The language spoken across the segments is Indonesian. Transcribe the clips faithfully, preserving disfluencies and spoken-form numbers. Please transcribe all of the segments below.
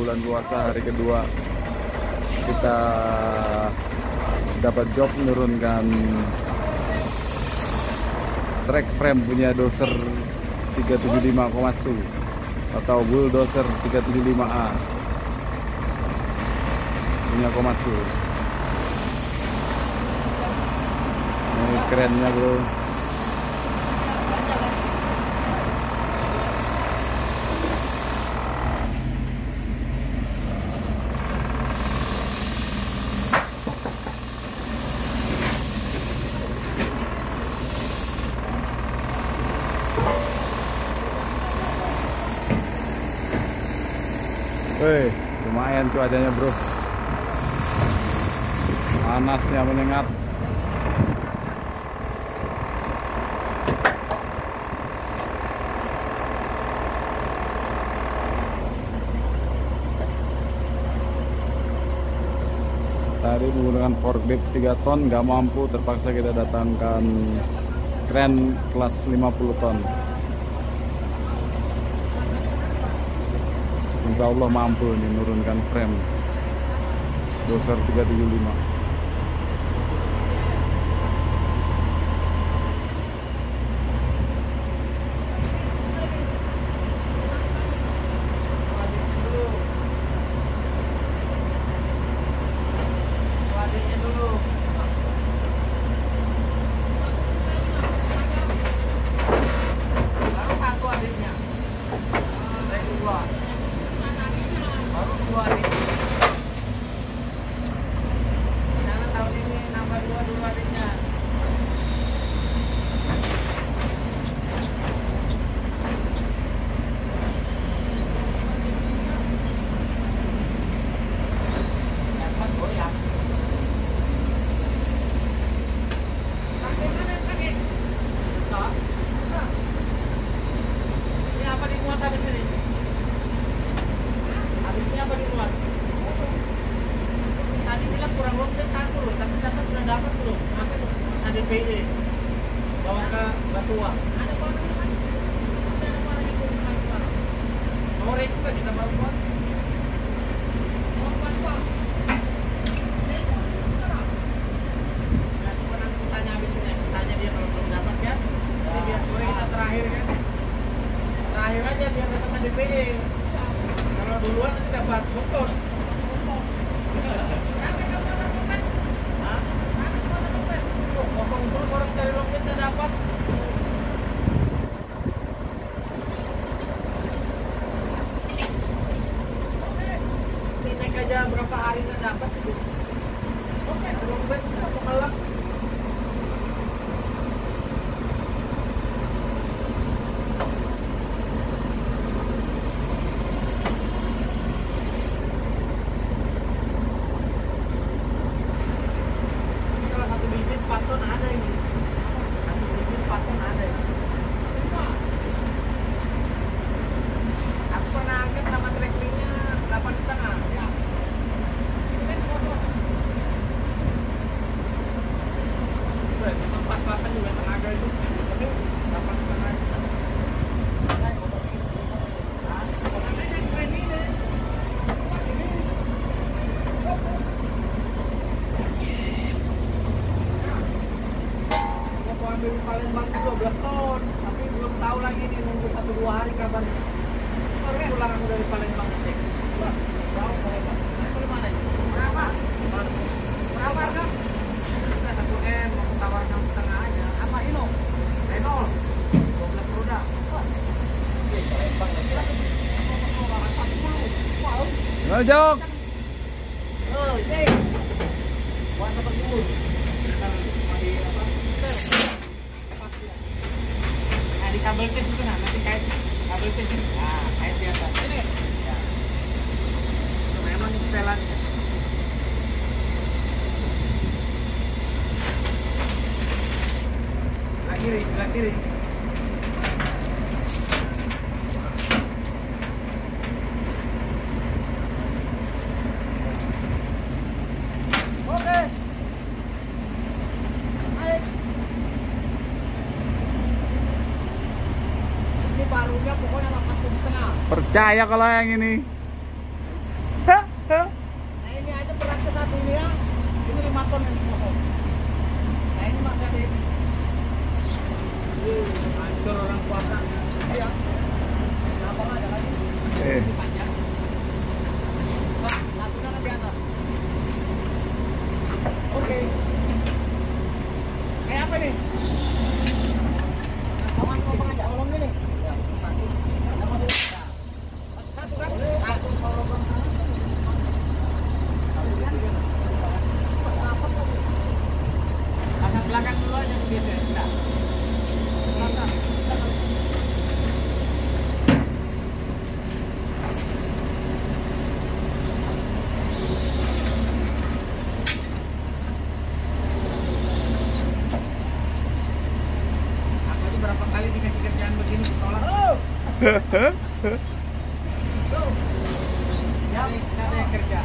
bulan puasa hari kedua kita dapat job menurunkan track frame punya Dozer tiga tujuh lima Komatsu atau Bulldozer tiga tujuh lima A punya Komatsu. Ini kerennya bro. Wih, lumayan cuacanya bro, panasnya menyengat. Tadi menggunakan forklift tiga ton nggak mampu, terpaksa kita datangkan kren kelas lima puluh ton. Insya Allah mampu nih menurunkan frame Dozer tiga tujuh lima. D P D bawa ke Batua. Ada barang kan? Masih ada barang yang belum keluar. Sore juga kita baru buat. Mau Batua. Telepon sekarang. Nah, cuma nanti tanya habis ini, tanya dia kalau belum dapat ya. Jadi biar sore kita terakhir kan. Terakhir aja biar dapat D P D. Kalau duluan nanti dapat bokor. Orang dari Loket dapat ini naik aja berapa hari nggak dapat itu. Oke, Loket apa malam? Kalau satu biji empat ton ada ini. Aku pernah angkat sama trackingnya delapan setengah. Ya. Itu kan foto. Memang pas-pasan juga tenaga itu. Tapi delapan setengah. Namanya keren ini. Aku ambil Palembang dua belas ton, tapi belum tahu lagi nih, nunggu satu dua hari kabar. Baru pulang aku dari Palembang cek. Wah, jauh Palembang. Dari mana itu? Berapa? Berapa harga? Kita satu M, mau tawar enam setengah aja. Apa Ino? Renault, dua belas roda. Wah, Palembang lagi. Wow. Gimana Jok? Oh, cek. Buat apa dulu? Kita mandi apa? Nah, di kabel tes itu nah, nanti kait kabel tes ini. Nah, kait di atas ini. Ya. Itu memang setelannya. Sebelah kiri, sebelah kiri. Oke. Baik. Ini barunya pokoknya delapan ton setengah. Percaya kalau yang ini. Nah ini aja beratnya satu ini ya. Ini lima ton yang kosong. Nah ini masih ada isi. Hancur orang puasa. Iya. Kenapa nggak ada lagi? Eh. Panjang. Pak, satunya kan di atas. Oke. Kayak apa nih? Kawan ngomong aja. Tolong ini. Satu kan? Satu tolong. Pasang belakang dulu aja begitu ya. Enggak. Belakang. Aku itu berapa kali dikasih kerjaan begini ditolak. Oh. Ya, kita ada yang kerja.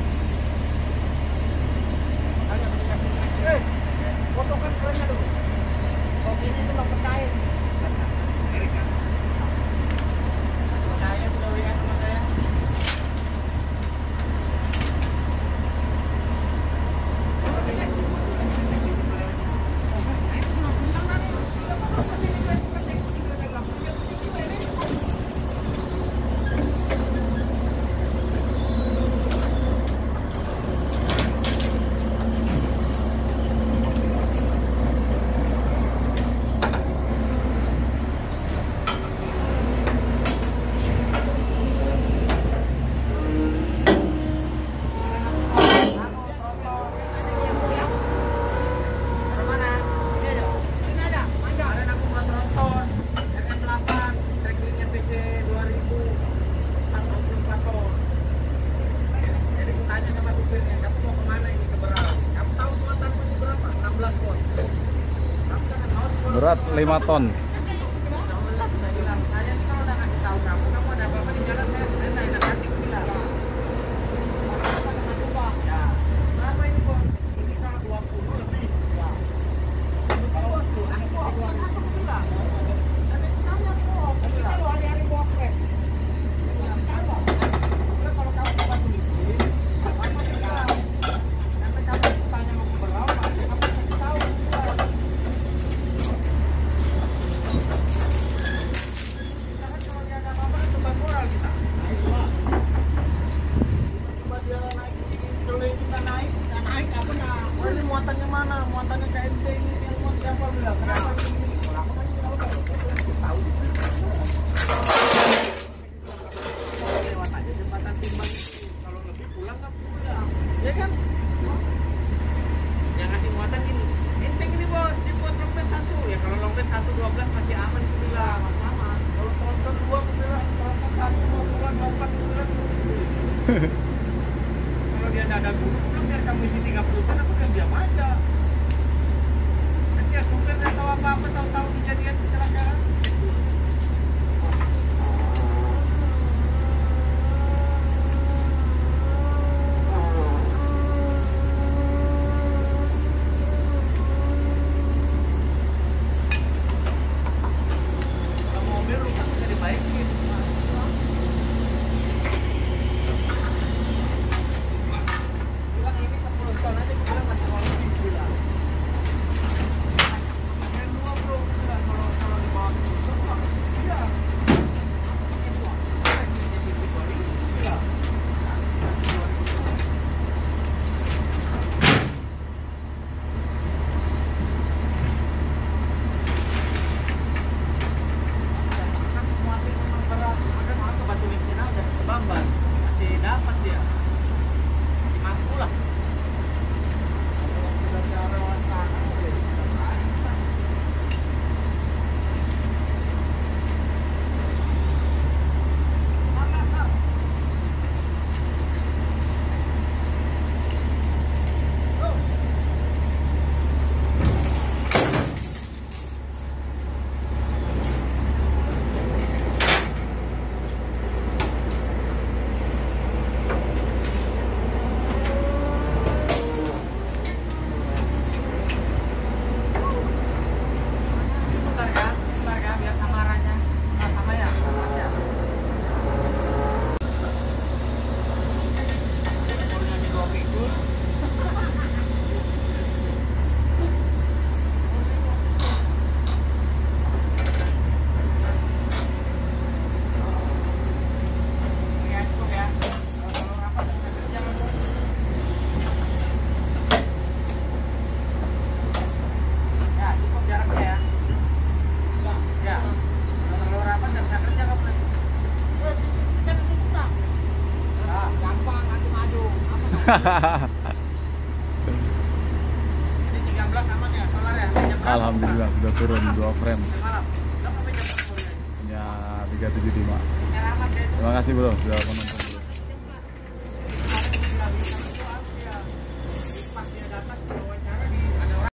Eh, fotokan kerennya dulu. Kok ini tuh nggak percaya. Saya sudah lihat sama saya. Berat lima ton. Muatannya mana? Muatannya K M T ini yang mau siapa bilang? Kenapa ini? Kalau aku kan tahu tahu. Lewat aja jembatan timbang itu. Kalau lebih pulang nggak pulang, ya kan? Yang ngasih muatan ini, enteng ini bos, dibuat lompet satu ya. Kalau lompet satu dua belas masih aman, aku bilang. Aman. Kalau tronton dua, aku bilang tronton satu mau pulang lompat, aku bilang. Kalau dia nggak ada guru, pulang biar kamu isi tiga puluh ton, aku kan diam aja. Kasih ya supir nggak tahu apa-apa, tahu-tahu kejadian kecelakaan. Ini tiga belas aman ya, solar ya? Jam berapa? Alhamdulillah sudah turun dua frame. Jam malam. Berapa sampai jam berapa ya? Punya tiga tujuh lima. Ini aman deh itu. Terima kasih bro sudah menonton bro. Kemarin bilang bisa itu harus ya. Pas dia datang